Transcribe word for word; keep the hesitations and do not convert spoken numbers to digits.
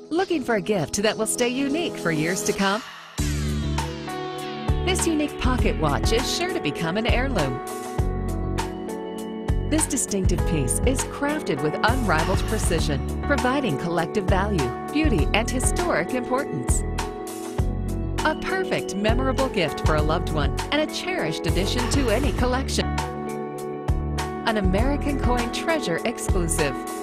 Looking for a gift that will stay unique for years to come? This unique pocket watch is sure to become an heirloom. This distinctive piece is crafted with unrivaled precision, providing collective value, beauty, and historic importance. A perfect, memorable gift for a loved one and a cherished addition to any collection. An American Coin Treasure exclusive.